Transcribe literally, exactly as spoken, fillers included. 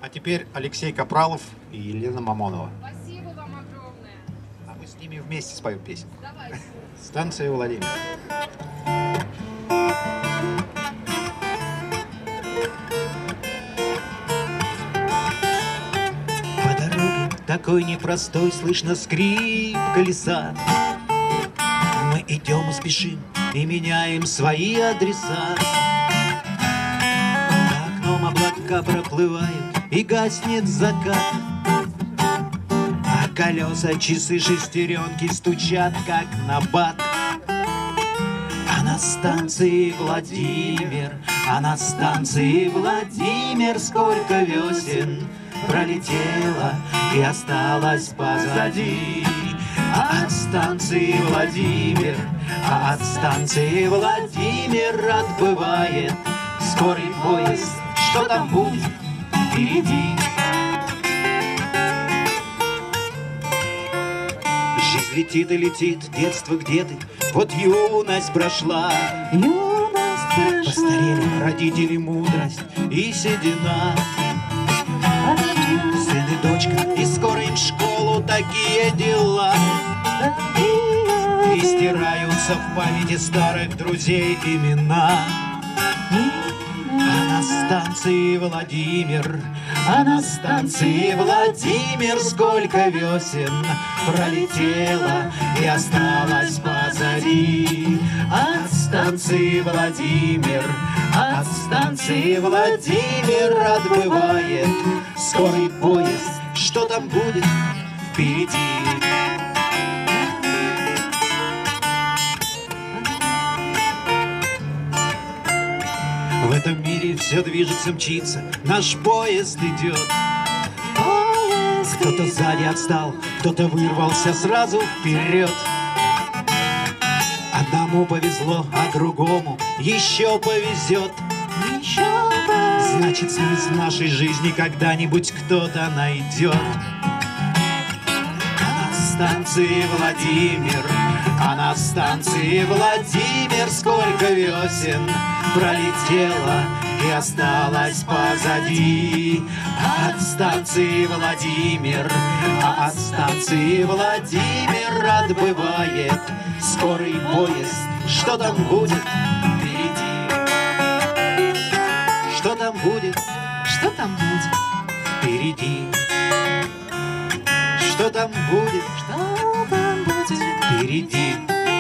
А теперь Алексей Капралов и Елена Мамонова. Спасибо вам огромное. А мы с ними вместе споем песню. Давайте. Станция Владимир. По дороге такой непростой слышно скрип колеса. Мы идем и спешим, и меняем свои адреса. За окном облака проплывают, и гаснет закат. А колеса, часы, шестеренки стучат, как набат. А на станции Владимир, а на станции Владимир сколько весен пролетело и осталось позади. А от станции Владимир, а от станции Владимир отбывает скорый поезд. Что там будет впереди? Жизнь летит и летит, детство где ты? Вот юность прошла, Юность прошла. Постарели родители, мудрость и седина. Сын и дочка, и скоро им в школу такие дела. И стираются в памяти старых друзей имена. А на станции Владимир, а на станции Владимир сколько весен пролетело и осталось позади. От станции Владимир, от станции Владимир отбывает скорый поезд. Что там будет впереди? В этом мире все движется, мчится, наш поезд идет. Кто-то сзади отстал, кто-то вырвался сразу вперед. Одному повезло, а другому еще повезет. Еще бы. Значит, смысл нашей жизни когда-нибудь кто-то найдет. А на станции Владимир, а на станции Владимир сколько весен пролетело и осталось позади. От станции Владимир, а от станции Владимир отбывает скорый поезд. Что там будет впереди? Что там будет Что там будет? впереди? Что там будет Что там будет? впереди?